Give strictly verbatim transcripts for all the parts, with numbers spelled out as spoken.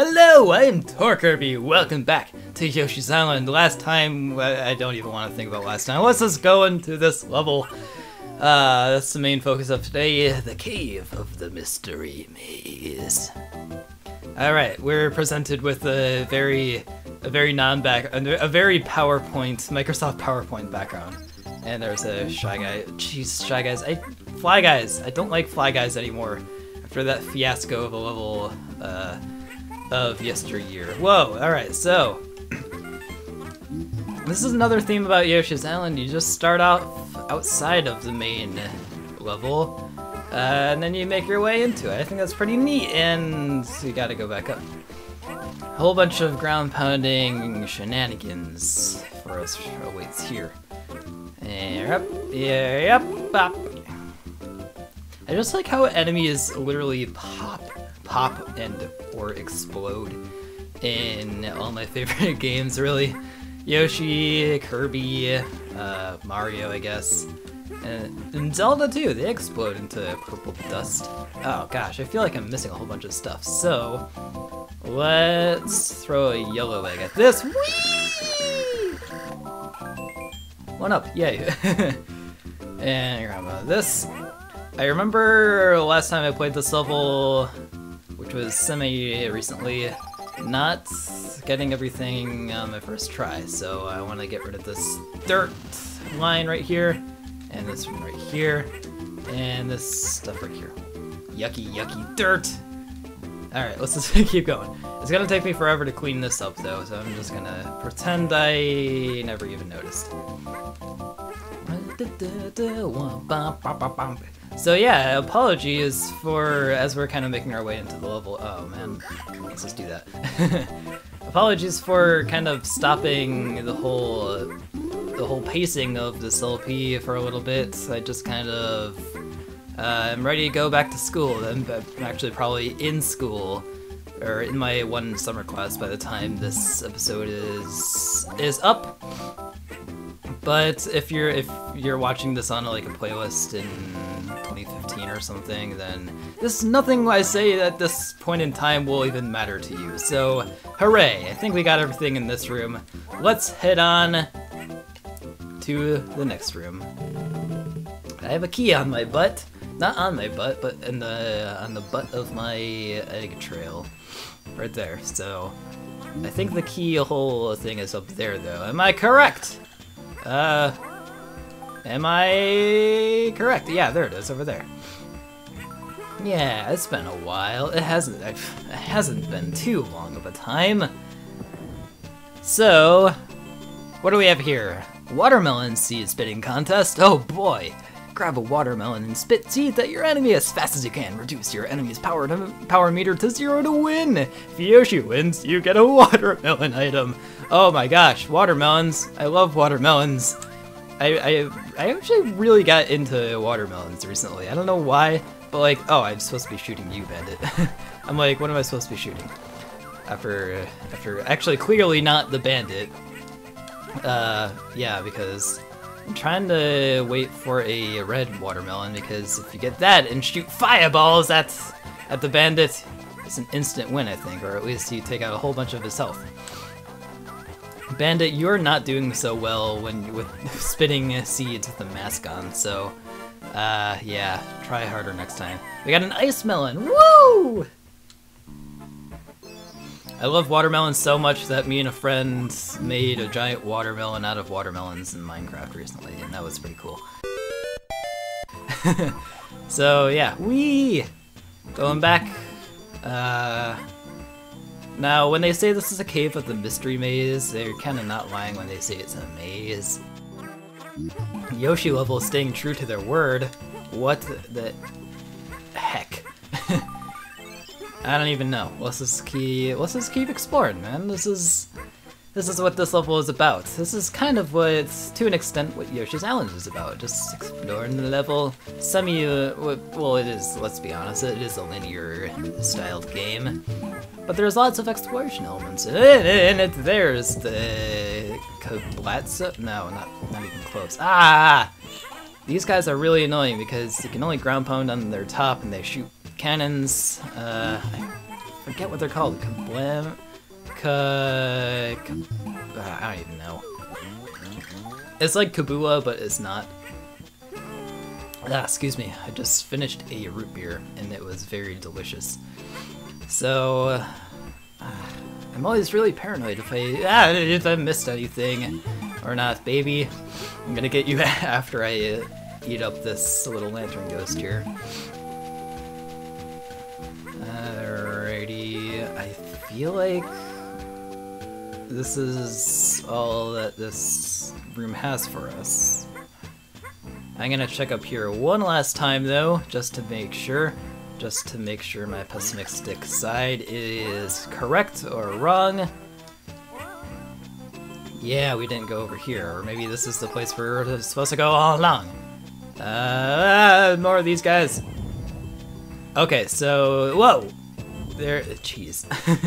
Hello, I am Kirby. Welcome back to Yoshi's Island. Last time, I, I don't even want to think about last time. Let's just go into this level. Uh, that's the main focus of today, the Cave of the Mystery Maze. Alright, we're presented with a very, a very non-back, a very PowerPoint, Microsoft PowerPoint background. And there's a Shy Guy. Jeez, Shy Guys. I, Fly Guys. I don't like Fly Guys anymore. After that fiasco of a level, uh, of yesteryear. Whoa, alright, so. This is another theme about Yoshi's Island. You just start out outside of the main level, uh, and then you make your way into it. I think that's pretty neat, and you gotta go back up. A whole bunch of ground pounding shenanigans for us awaits here. Yep, yep, bop. I just like how enemies literally pop, pop, and or explode in all my favorite games, really. Yoshi, Kirby, uh, Mario, I guess, and, and Zelda too. They explode into purple dust. Oh gosh, I feel like I'm missing a whole bunch of stuff. So let's throw a yellow egg at this. Whee! One up, yay! And grab out of this. I remember last time I played this level, which was semi-recently, not getting everything on my first try, so I want to get rid of this dirt line right here, and this one right here, and this stuff right here. Yucky, yucky dirt! Alright, let's just keep going. It's gonna take me forever to clean this up though, so I'm just gonna pretend I never even noticed. So yeah, apologies for, as we're kind of making our way into the level, oh man, let's just do that. Apologies for kind of stopping the whole, the whole pacing of this L P for a little bit. I just kind of, uh, I'm ready to go back to school. I'm actually probably in school, or in my one summer class by the time this episode is, is up. But if you're if you're watching this on like a playlist in twenty fifteen or something, then this nothing I say at this point in time will even matter to you. So, hooray! I think we got everything in this room. Let's head on to the next room. I have a key on my butt, not on my butt, but in the on the butt of my egg trail, right there. So, I think the key whole thing is up there, though. Am I correct? Uh, am I correct? Yeah, there it is, over there. Yeah, it's been a while. It hasn't, it hasn't been too long of a time. So, what do we have here? Watermelon seed spitting contest. Oh boy! Grab a watermelon and spit seeds at your enemy as fast as you can. Reduce your enemy's power to, power meter to zero to win. If Yoshi wins, you get a watermelon item. Oh my gosh, watermelons! I love watermelons. I I I actually really got into watermelons recently. I don't know why, but like, oh, I'm supposed to be shooting you, Bandit. I'm like, what am I supposed to be shooting? After after actually clearly not the Bandit. Uh, yeah, because I'm trying to wait for a red watermelon, because if you get that and shoot fireballs at, at the Bandit, it's an instant win, I think, or at least you take out a whole bunch of his health. Bandit, you're not doing so well when with spitting seeds with a mask on, so, uh, yeah, try harder next time. We got an ice melon, woo! I love watermelons so much that me and a friend made a giant watermelon out of watermelons in Minecraft recently, and that was pretty cool. So yeah, wee! Going back. Uh, now, when they say this is a cave of the mystery maze, they're kind of not lying when they say it's a maze. Yoshi level is staying true to their word. What the heck? I don't even know. Let's just keep let's just keep exploring, man. This is this is what this level is about. This is kind of what, to an extent, what Yoshi's Island is about. Just exploring the level. Semi, uh, well, it is. Let's be honest, it is a linear-styled game, but there's lots of exploration elements in it. And it, there's the Kablatza. No, not not even close. Ah, these guys are really annoying because you can only ground pound on their top, and they shoot cannons. Uh, I forget what they're called. Kablam... Ka... Ka... Uh, I don't even know. It's like Kabua, but it's not. Ah, excuse me. I just finished a root beer, and it was very delicious. So... Uh, I'm always really paranoid if I... Ah, if I missed anything or not. Baby, I'm gonna get you after I uh, eat up this little lantern ghost here. Alrighty, I feel like this is all that this room has for us. I'm gonna check up here one last time though, just to make sure. Just to make sure my pessimistic side is correct or wrong. Yeah, we didn't go over here, or maybe this is the place we're supposed to go all along. Uh, more of these guys. Okay, so, whoa! There, jeez.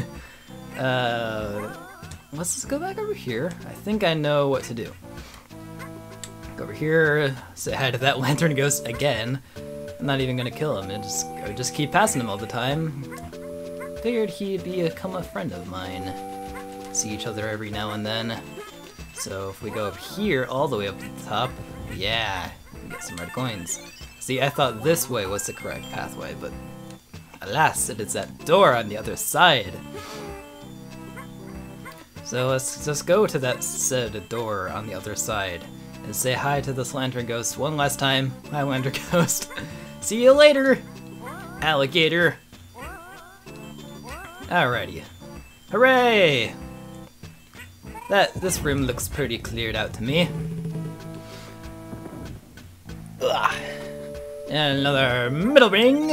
uh, let's just go back over here. I think I know what to do. Go over here, say hi to that lantern ghost again. I'm not even gonna kill him, and just, or just keep passing him all the time. Figured he'd become a friend of mine. See each other every now and then. So if we go up here, all the way up to the top, yeah, we get some red coins. See, I thought this way was the correct pathway, but alas, it is that door on the other side. So let's just go to that said door on the other side and say hi to this lantern ghost one last time. Hi, lantern ghost. See you later, alligator. Alrighty. Hooray! That this room looks pretty cleared out to me. Ugh. And another middle ring.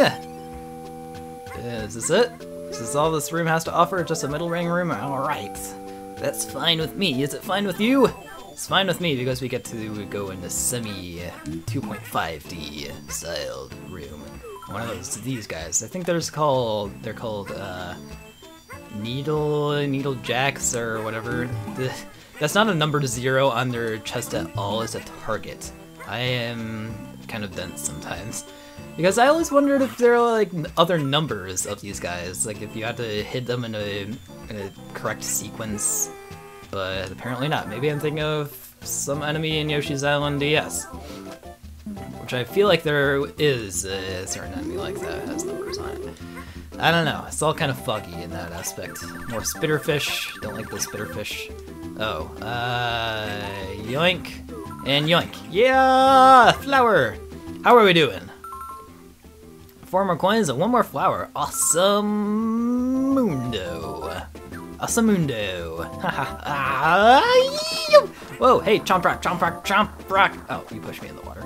Is this it? Is this all this room has to offer? Just a middle ring room? Alright. That's fine with me. Is it fine with you? It's fine with me because we get to go in the semi two point five D styled room. One of those these guys. I think there's called they're called uh, needle needle jacks or whatever. The, that's not a numbered zero on their chest at all. It's a target. I am kind of dense sometimes because I always wondered if there are like other numbers of these guys. Like if you had to hit them in a, in a correct sequence. But apparently not. Maybe I'm thinking of some enemy in Yoshi's Island D S. Which I feel like there is a certain enemy like that has numbers on it. I don't know. It's all kind of foggy in that aspect. More spitterfish. Don't like the spitterfish. Oh. Uh, yoink. And yoink. Yeah! Flower! How are we doing? Four more coins and one more flower. Awesome mundo. Asamundo. Whoa, hey, chomp rock, chomp rock, chomp rock. Oh, you pushed me in the water.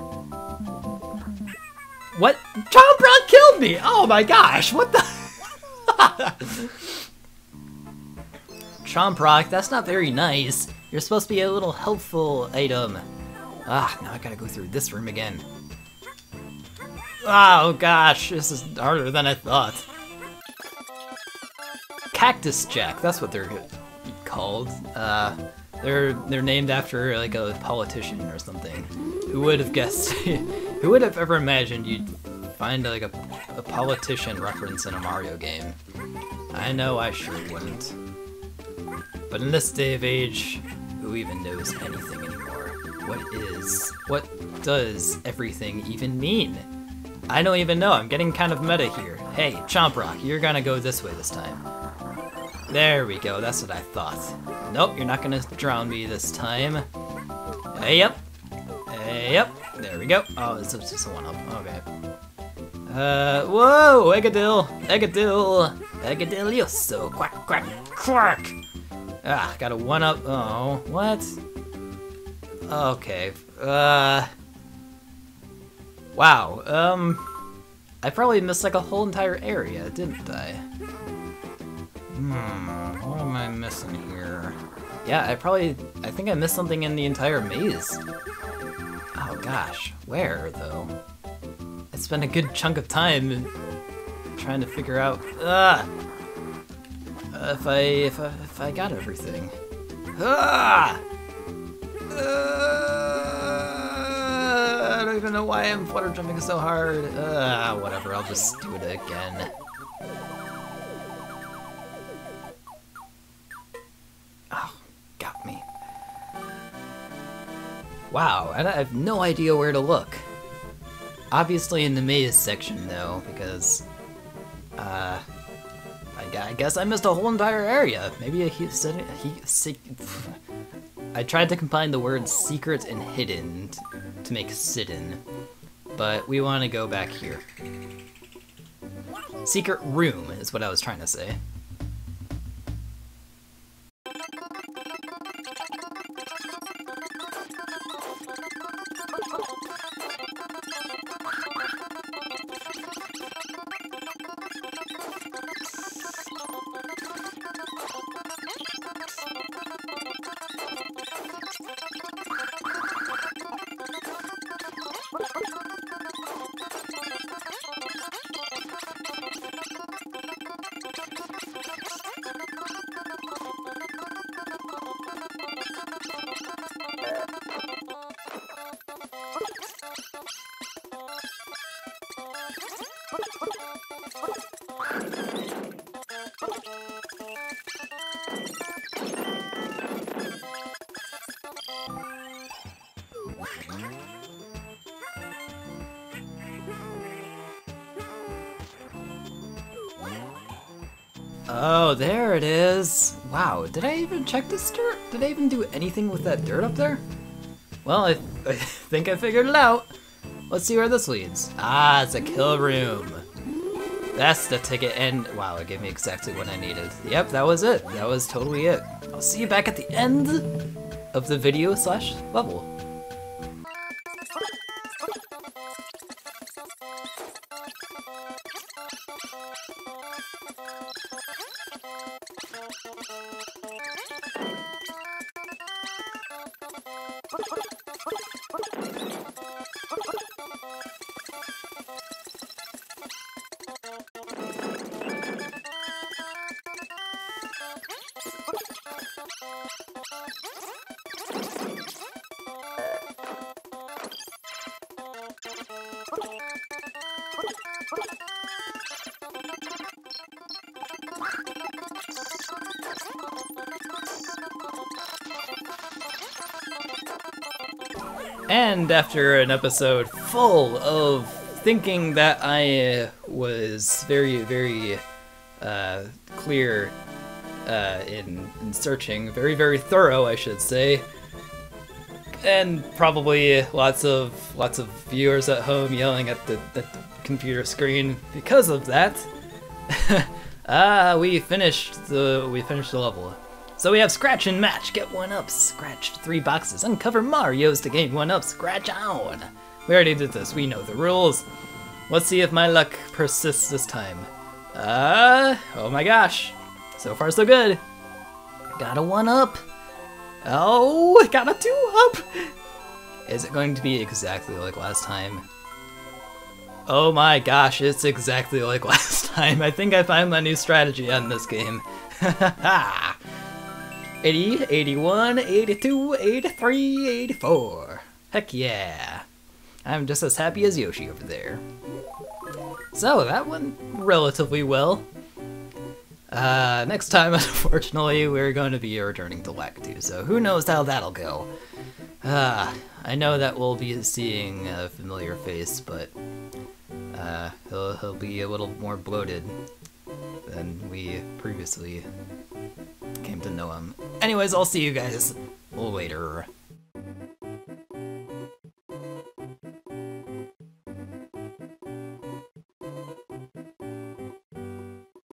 What? Chomp rock killed me! Oh my gosh, what the? Chomp rock, that's not very nice. You're supposed to be a little helpful item. Ah, now I gotta go through this room again. Oh gosh, this is harder than I thought. Cactus Jack, that's what they're called. Uh, they're they're named after like a politician or something. Who would have guessed? Who would have ever imagined you'd find like a, a politician reference in a Mario game? I know I sure wouldn't. But in this day of age, who even knows anything anymore? What is? What does everything even mean? I don't even know. I'm getting kind of meta here. Hey, Chomp Rock, you're gonna go this way this time. There we go, that's what I thought. Nope, you're not gonna drown me this time. Hey, yep. Hey, yep. There we go. Oh, it's just a one-up. Okay. Uh, whoa! Eggadil! Eggadil! Eggadilioso! Quack, quack, quack! Ah, got a one-up. Oh, what? Okay. Uh... Wow, um... I probably missed like a whole entire area, didn't I? Hmm, what am I missing here? Yeah, I probably... I think I missed something in the entire maze. Oh gosh, where though? I spent a good chunk of time trying to figure out... Ah! If I... if I, if I got everything. Ah! Uh, I don't even know why I'm flutter jumping so hard. Ah, uh, whatever, I'll just do it again. Uh, whoa, eggadil, eggadil, eggadilioso, quack, quack, quack. Ah, got a one-up. Oh, okay. Uh, whoa, eggadil, eggadil, eggadilioso, quack, quack, quack. Ah, got a one-up. Okay. Uh, whatever, I'll just do it again. Wow, and I have no idea where to look. Obviously in the maze section though, because uh, I, gu- I guess I missed a whole entire area. Maybe a he said he. Se I tried to combine the words secret and hidden t to make sidden, but we want to go back here. Secret room is what I was trying to say. Oh, there it is. Wow, did I even check this dirt? Did I even do anything with that dirt up there? Well, I, I think I figured it out. Let's see where this leads. Ah, it's a kill room. That's the ticket, and wow, it gave me exactly what I needed. Yep, that was it. That was totally it. I'll see you back at the end of the video slash level. And after an episode full of thinking that I uh, was very, very uh, clear uh, in, in searching, very, very thorough, I should say, and probably lots of lots of viewers at home yelling at the, at the computer screen because of that, ah, we finished the we finished the level. So we have Scratch and Match, get one up, scratch three boxes, uncover Mario's to gain one up, scratch on. We already did this, we know the rules. Let's see if my luck persists this time. Uh, oh my gosh. So far so good. Got a one up. Oh, got a two up. Is it going to be exactly like last time? Oh my gosh, it's exactly like last time. I think I found my new strategy on this game. Ha eighty, eighty-one, eighty-two, eighty-three, eighty-four. Heck yeah. I'm just as happy as Yoshi over there. So, that went relatively well. Uh, next time, unfortunately, we're going to be returning to Lakitu, so who knows how that'll go. Uh, I know that we'll be seeing a familiar face, but uh, he'll, he'll be a little more bloated than we previously came to know him. Anyways, I'll see you guys later.